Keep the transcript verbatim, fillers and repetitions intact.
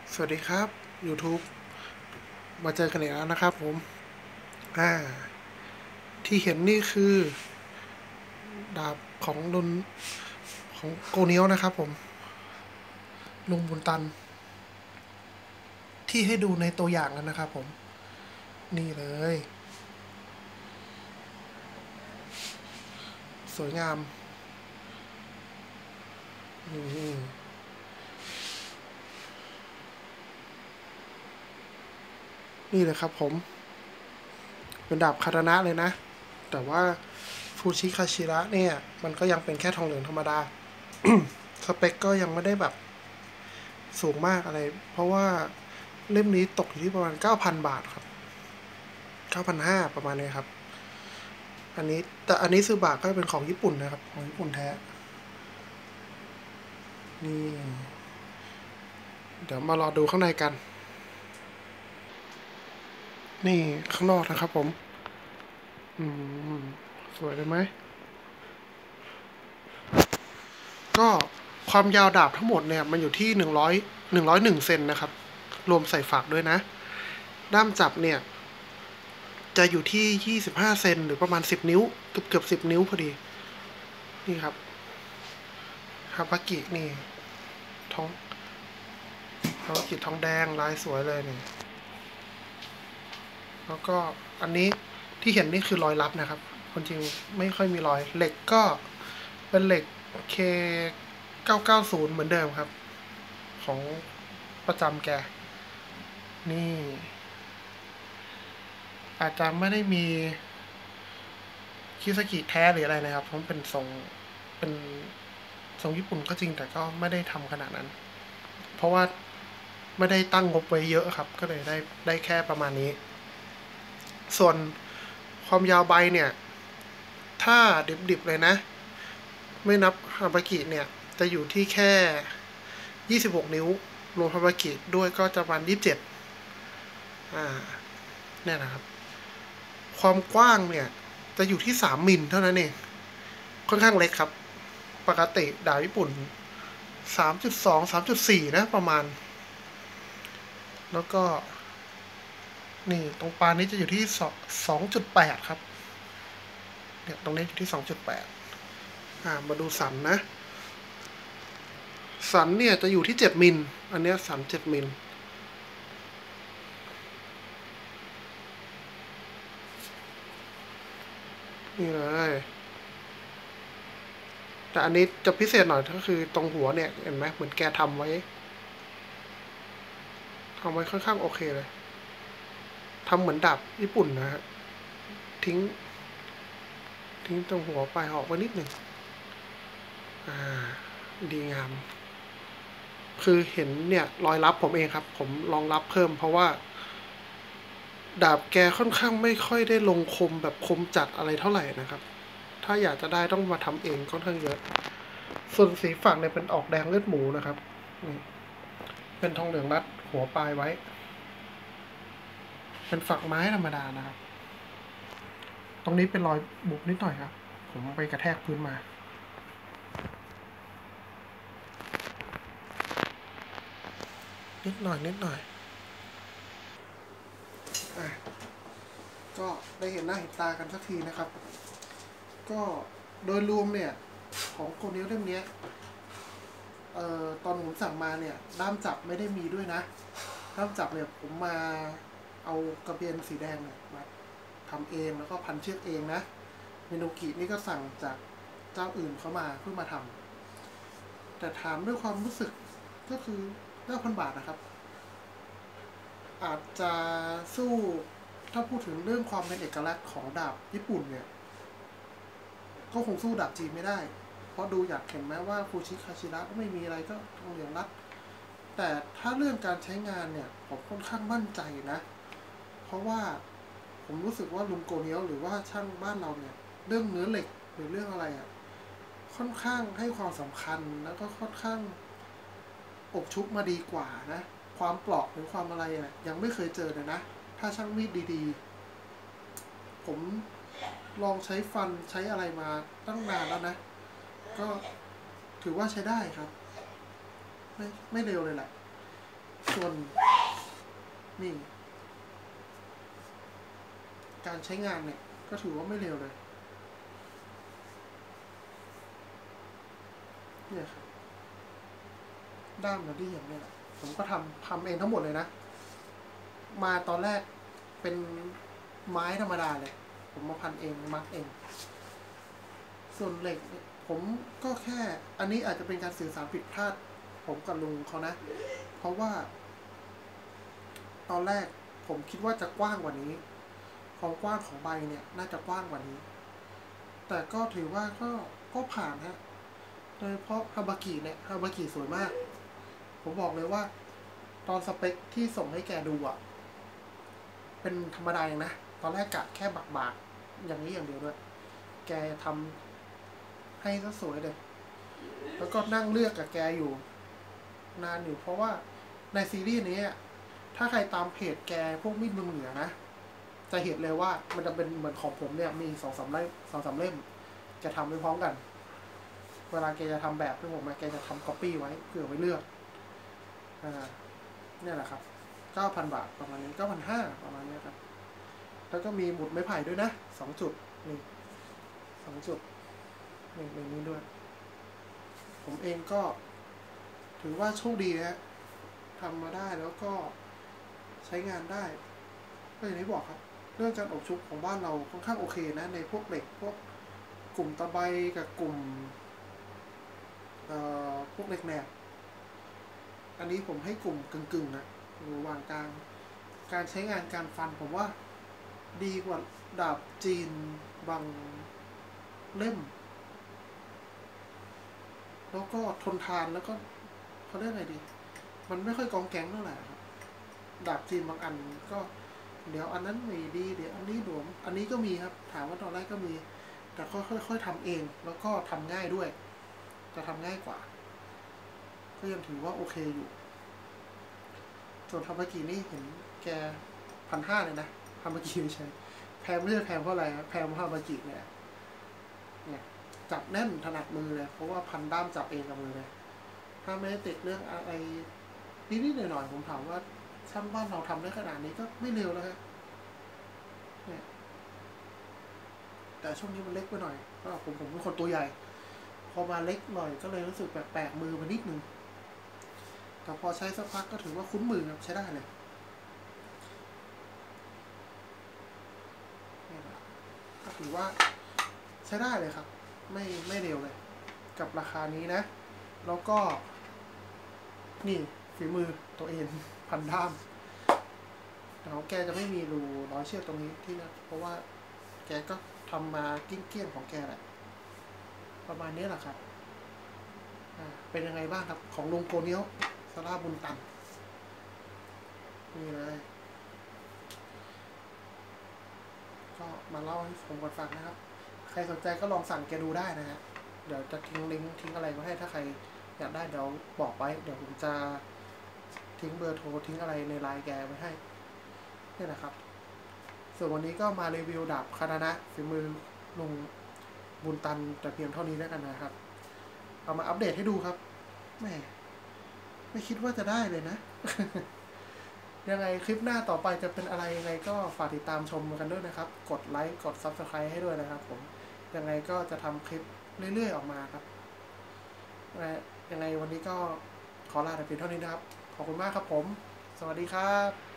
สวัสดีครับ YouTube มาเจอกันอีกแล้วนะครับผมอ่าที่เห็นนี่คือดาบของลุนของโกเนียวนะครับผมลุงบุญตันที่ให้ดูในตัวอย่างกันนะครับผมนี่เลยสวยงามนี่นี่เลยครับผมเป็นดาบคาตานะเลยนะแต่ว่าฟูชิคาชิระเนี่ยมันก็ยังเป็นแค่ทองเหลืองธรรมดาสเปคก็ยังไม่ได้แบบสูงมากอะไร เพราะว่าเล่มนี้ตกอยู่ที่ประมาณเก้าพันบาทครับเก้าพันห้าประมาณนี้ครับ อันนี้แต่อันนี้ซูบะก็เป็นของญี่ปุ่นนะครับของญี่ปุ่นแท้นี่เดี๋ยวมารอดูข้างในกันนี่ข้างนอกนะครับผมอืมสวยเลยไหมก็ความยาวดาบทั้งหมดเนี่ยมันอยู่ที่หนึ่งร้อยหนึ่งร้อยหนึ่งเซนนะครับรวมใส่ฝักด้วยนะด้ามจับเนี่ยจะอยู่ที่ยี่สิบห้าเซนหรือประมาณสิบนิ้วเกือบเกือบสิบนิ้วพอดีนี่ครับฮาบากินี่ทองฮาบากิทองแดงลายสวยเลยนี่ แล้วก็อันนี้ที่เห็นนี่คือรอยลับนะครับคนจริงไม่ค่อยมีรอยเหล็กก็เป็นเหล็ก เค เก้าเก้าศูนย์เหมือนเดิมครับของประจำแกนี่อาจจะไม่ได้มีคิสกิแท้หรืออะไรนะครับเพราะเป็นทรงเป็นทรงญี่ปุ่นก็จริงแต่ก็ไม่ได้ทำขนาดนั้นเพราะว่าไม่ได้ตั้งงบไว้เยอะครับก็เลยได้ได้แค่ประมาณนี้ส่วนความยาวใบเนี่ยถ้าดิบๆเลยนะไม่นับฮาบากิเนี่ยจะอยู่ที่แค่ยี่สิบหกนิ้วรวมฮาบากิด้วยก็จะประมาณยี่สิบเจ็ดอ่าเนี่ยนะครับความกว้างเนี่ยจะอยู่ที่สามมิลเท่านั้นเองค่อนข้างเล็กครับปกติดาบญี่ปุ่นสามจุดสอง สามจุดสี่นะประมาณแล้วก็นี่ตรงปลายนี้จะอยู่ที่สองจุดแปดครับเนี่ยตรงนี้อยู่ที่สองจุดแปดอ่ามาดูสันนะสันเนี่ยจะอยู่ที่เจ็ดมิลอันเนี้ยสันเจ็ดมิลนี่เลยแต่อันนี้จะพิเศษหน่อยก็คือตรงหัวเนี่ยเห็นไหมเหมือนแกทำไว้ทำไว้ค่อนข้างโอเคเลยทำเหมือนดาบญี่ปุ่นนะฮะทิ้งทิ้งตรงหัวปลายออกไว้นิดหนึ่งอ่าดีงามคือเห็นเนี่ยรอยลับผมเองครับผมลองรับเพิ่มเพราะว่าดาบแกค่อนข้างไม่ค่อยได้ลงคมแบบคมจัดอะไรเท่าไหร่นะครับถ้าอยากจะได้ต้องมาทำเองค่อนข้างเยอะส่วนสีฝักเนี่ยเป็นออกแดงเลือดหมูนะครับนี่เป็นทองเหลืองรัดหัวปลายไว้เป็นฝักไม้ธรรมดานะครับตรงนี้เป็นรอยบุบนิดหน่อยครับผมไปกระแทกพื้นมานิดหน่อยนิดหน่อยอ่ะก็ได้เห็นหน้าเห็นตากันสักทีนะครับก็โดยรวมเนี่ยของโกเนียเล่มนี้เอ่อตอนผมสั่งมาเนี่ยด้ามจับไม่ได้มีด้วยนะด้ามจับเนี่ยผมมาเอากระเบียนสีแดงเนี่ยมาทำเองแล้วก็พันเชือกเองนะเมนูกินี่ก็สั่งจากเจ้าอื่นเขามาเพื่อมาทำแต่ถามด้วยความรู้สึกก็คือเก้าพันบาทนะครับอาจจะสู้ถ้าพูดถึงเรื่องความเป็นเอกลักษณ์ของดาบญี่ปุ่นเนี่ยก็คงสู้ดาบจีนไม่ได้เพราะดูอยากเห็นไหมว่าฟูชิคาชิระก็ไม่มีอะไรก็ทองเหลืองรัดแต่ถ้าเรื่องการใช้งานเนี่ยผมค่อนข้างมั่นใจนะเพราะว่าผมรู้สึกว่าลุงโกเนียวหรือว่าช่างบ้านเราเนี่ยเรื่องเนื้อเหล็กหรือเรื่องอะไรอ่ะค่อนข้างให้ความสำคัญแล้วก็ค่อนข้างอบชุบมาดีกว่านะความเปราะหรือความอะไรเนี่ยยังไม่เคยเจอเลยนะถ้าช่างมีดดีๆผมลองใช้ฟันใช้อะไรมาตั้งนานแล้วนะก็ถือว่าใช้ได้ครับไม่ไม่เร็วเลยแหละส่วนนี่การใช้งานเนี่ยก็ถือว่าไม่เร็วเลยเนี่ยครับด้ามบอดี้อย่างนี้แหละผมก็ทำทำเองทั้งหมดเลยนะมาตอนแรกเป็นไม้ธรรมดาเลยผมมาพันเองมัดเองส่วนเหล็กผมก็แค่อันนี้อาจจะเป็นการสื่อสารผิดพลาดผมกับลุงเขานะเพราะว่าตอนแรกผมคิดว่าจะกว้างกว่านี้ความกว้างของใบเนี่ยน่าจะกว้างกว่านี้แต่ก็ถือว่าก็ก็ผ่านฮะโดยเฉพาะฮาบากิเนี่ยฮาบากิสวยมากผมบอกเลยว่าตอนสเปคที่ส่งให้แกดูอ่ะเป็นธรรมดาอย่างนะตอนแรกกะแค่บักๆอย่างนี้อย่างเดียวด้วยแกทำให้ซะสวยเลยแล้วก็นั่งเลือกกับแกอยู่นานอยู่เพราะว่าในซีรีส์นี้ถ้าใครตามเพจแกพวกมีดเมืองเหนือนะจะเห็นเลยว่ามันจะเป็นเหมือนของผมเนี่ยมีสองสามเล่มสองสามเล่มจะทำไปพร้อมกันเวลาแกจะทำแบบที่ผมมาแกจะทำก๊อปปี้ไว้เผื่อไว้เลือกอ่าเนี่ยแหละครับเก้าพันบาทประมาณนี้เก้าพันห้าประมาณนี้ครับแล้วก็มีหมุดไม้ไผ่ด้วยนะสองจุดนี่สองจุดนี่ในนี้ด้วยผมเองก็ถือว่าโชคดีนะทำมาได้แล้วก็ใช้งานได้ก็อย่างที่บอกครับเรื่องการอบชุบของบ้านเราค่อนข้างโอเคนะในพวกเหล็กพวกกลุ่มตะไบกับกลุ่มพวกเหล็กแหนบอันนี้ผมให้กลุ่มกึ่งๆนะระหว่างกลางการใช้งานการฟันผมว่าดีกว่าดาบจีนบางเล่มแล้วก็ทนทานแล้วก็เขาเรียกไงดีมันไม่ค่อยกองแก๊งเท่าไหร่ครับดาบจีนบางอันก็เดี๋ยวอันนั้นไม่ดีเดี๋ยวอันนี้หลวมอันนี้ก็มีครับถามว่าตอนแรกก็มีแต่ค่อยๆทำเองแล้วก็ทำง่ายด้วยจะทำง่ายกว่าก็ยังถือว่าโอเคอยู่ส่วนทำบากินี่เห็นแกพันห้าเลยนะทำบากิไม่ใช่แพงไม่ใช่แพงเพราะอะไรครับแพงเพราะทำบากิเนี่ยเนี่ยจับแน่นถนัดมือเลยเพราะว่าพันด้ามจับเองกับมือเลยถ้าไม่ได้ติดเรื่องอะไรนิดๆหน่อยๆผมถามว่าช่างบ้านเราทำได้ขนาดนี้ก็ไม่เร็วแล้วฮะเนี่ยแต่ช่วงนี้มันเล็กไปหน่อยเพราะผมผมเป็นคนตัวใหญ่พอมาเล็กหน่อยก็เลยรู้สึกแปลกๆมือมันนิดนึงแต่พอใช้สักพักก็ถือว่าคุ้นมือครับใช้ได้เลยก็ถือว่าใช้ได้เลยครับไม่ไม่เร็วเลยกับราคานี้นะแล้วก็นี่ฝีมือตัวเองพันด้ามแต่ของแกจะไม่มีรูร้อยเชือกตรงนี้ที่นะเพราะว่าแกก็ทำมากิ้งเกี้ยงของแกแหละประมาณนี้แหละครับเป็นยังไงบ้างครับของลุงโกเนียวซาร่าบุญตันนี่เลยก็มาเล่าให้ผมกันฟังนะครับใครสนใจก็ลองสั่งแกดูได้นะฮะเดี๋ยวจะทิ้งลิงก์ทิ้งอะไรไว้ให้ถ้าใครอยากได้เดี๋ยวบอกไว้เดี๋ยวผมจะทิ้งเบอร์โทรทิ้งอะไรในไลน์แกไว้ให้นี่แหละครับส่วนวันนี้ก็มารีวิวดาบคาตานะฝีมือลุงบุญตันแต่เพียงเท่านี้แล้วกันนะครับเอามาอัปเดตให้ดูครับแม่ไม่คิดว่าจะได้เลยนะ ยังไงคลิปหน้าต่อไปจะเป็นอะไรยังไงก็ฝากติดตามชมกันด้วยนะครับกดไลค์กด ซับสไครบ์ ให้ด้วยนะครับผมยังไงก็จะทำคลิปเรื่อยๆออกมาครับยังไงวันนี้ก็ขอลาแต่เพียงเท่านี้นะครับขอบคุณมากครับผมสวัสดีครับ